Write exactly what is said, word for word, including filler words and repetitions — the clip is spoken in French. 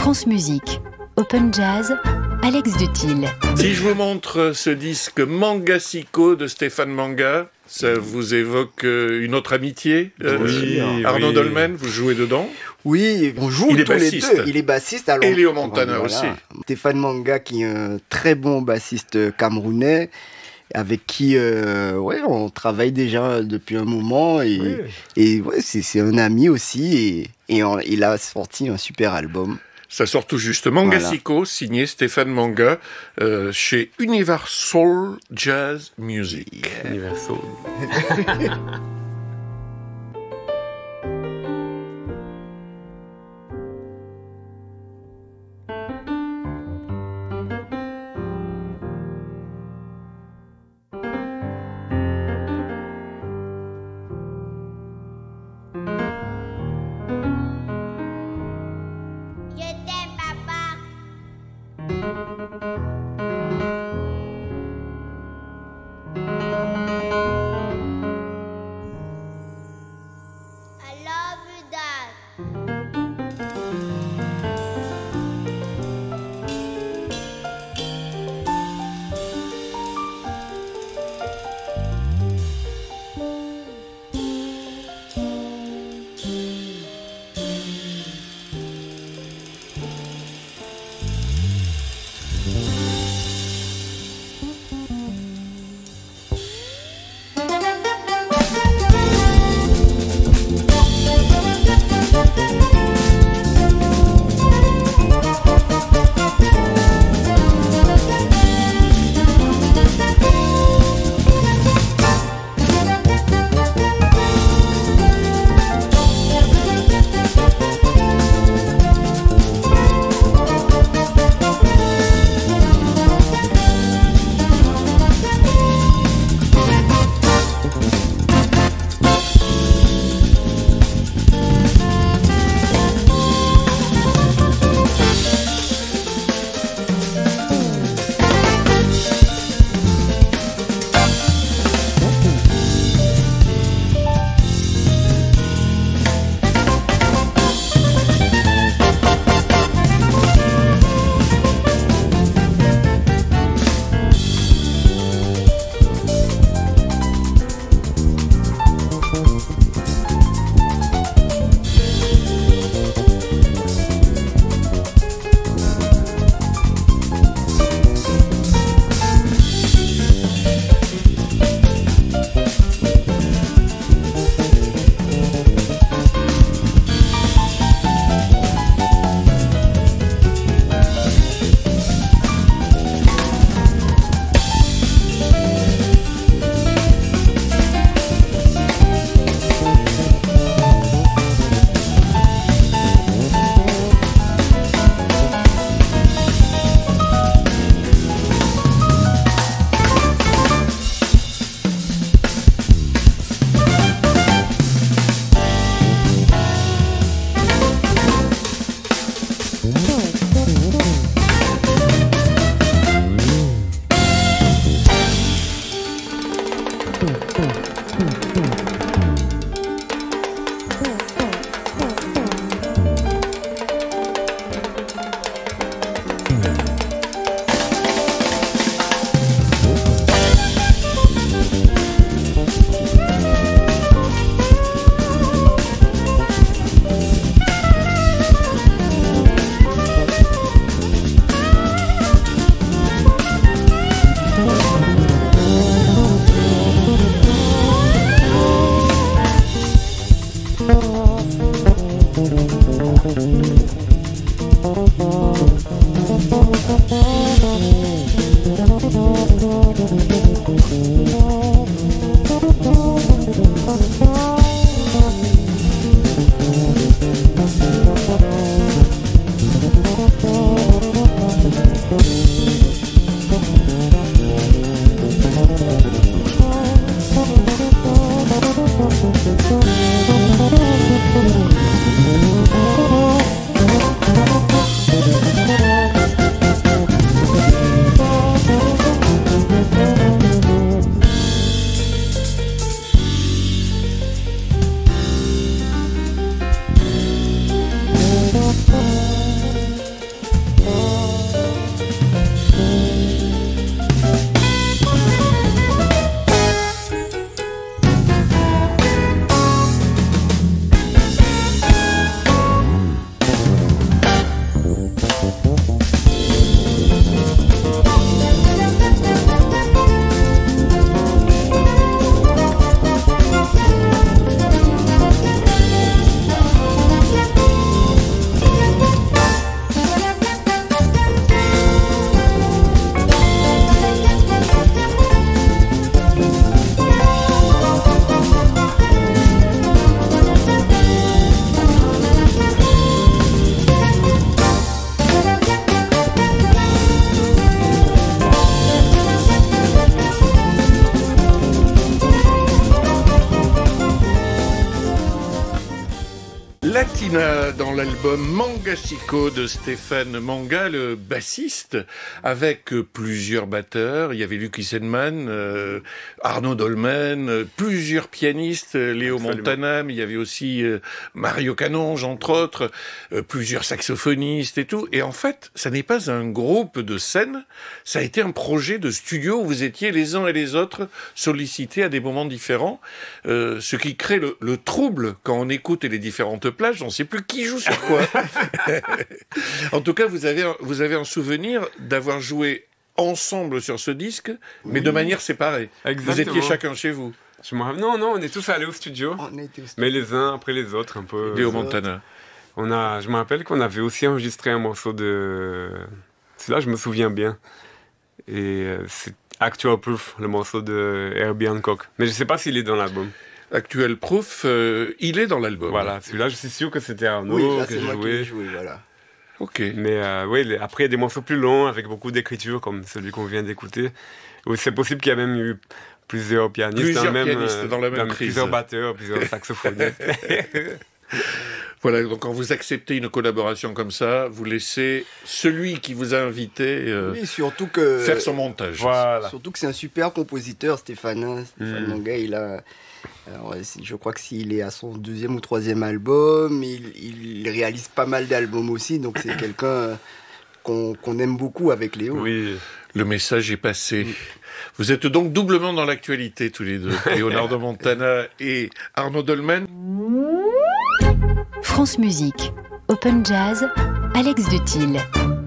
France Musique, Open Jazz, Alex Duthil. Si je vous montre ce disque Manga-Siko de Stéphane Manga, ça vous évoque une autre amitié, euh, Oui, Arnaud oui. Dolmen, vous jouez dedans? Oui, on joue Il est tous les bassiste. deux. Il est bassiste. Alors, Et Léo Montana voilà. aussi. Stéphane Manga, qui est un très bon bassiste camerounais, avec qui euh, ouais, on travaille déjà depuis un moment. Et, Oui. et ouais, c'est, c'est un ami aussi. Et, et on- il a sorti un super album. Ça sort tout juste. Manga-Siko, signé Stéphane Manga, euh, chez Universal Jazz Music. Universal. Je t'aime, papa. I love you, Dad. Thank you. l'album Mangasico de Stéphane Manga, le bassiste, avec plusieurs batteurs. Il y avait Lucky Sedman, euh, Arnaud Dolmen, euh, plusieurs pianistes, euh, Léo Absolument. Montana, mais il y avait aussi euh, Mario Canonge, entre autres, euh, plusieurs saxophonistes et tout. Et en fait, ça n'est pas un groupe de scène, ça a été un projet de studio où vous étiez les uns et les autres sollicités à des moments différents, euh, ce qui crée le, le trouble quand on écoute les différentes plages, on ne sait plus qui joue sur quoi. En tout cas, vous avez, un, vous avez un souvenir d'avoir joué ensemble sur ce disque, mais Oui. de manière séparée. Exactement. Vous étiez chacun chez vous. Je me rappelle- Non, non, on est tous allés au studio, On a été au mais les uns après les autres, un peu. Léo Euh, Montana. On a, je me rappelle qu'on avait aussi enregistré un morceau de. Celui-là, je me souviens bien. Et euh, c'est Actual Proof, le morceau de Herbie Hancock. Mais je sais pas s'il est dans l'album. Actuel Proof, euh, il est dans l'album. Voilà, celui-là, je suis sûr que c'était Arnaud Oui, là que c'est j'ai moi qui joué. l'ai joué, voilà. Ok. Mais euh, oui, les- après, il y a des morceaux plus longs avec beaucoup d'écriture, comme celui qu'on vient d'écouter. Ou c'est possible qu'il y a même eu plusieurs pianistes, Plusieurs dans, le même, pianistes euh, dans la même prise. plusieurs batteurs, plusieurs saxophonistes. Voilà, donc quand vous acceptez une collaboration comme ça, vous laissez celui qui vous a invité euh, Oui, surtout que... faire son montage. Voilà. Surtout que c'est un super compositeur, Stéphane. hein. Stéphane Mm. Manga, il a... Alors, si- je crois que s'il est à son deuxième ou troisième album, il, il réalise pas mal d'albums aussi, donc c'est quelqu'un euh, qu'on qu'on aime beaucoup avec Léo. Oui. Le message est passé. Vous êtes donc doublement dans l'actualité tous les deux, Leonardo Montana et Arnaud Dolmen. France Musique, Open Jazz, Alex Dutil.